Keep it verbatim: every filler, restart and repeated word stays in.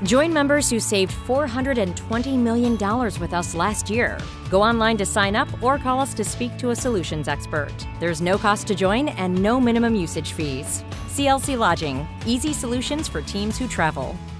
Join members who saved four hundred twenty million dollars with us last year. Go online to sign up or call us to speak to a solutions expert. There's no cost to join and no minimum usage fees. C L C Lodging, easy solutions for teams who travel.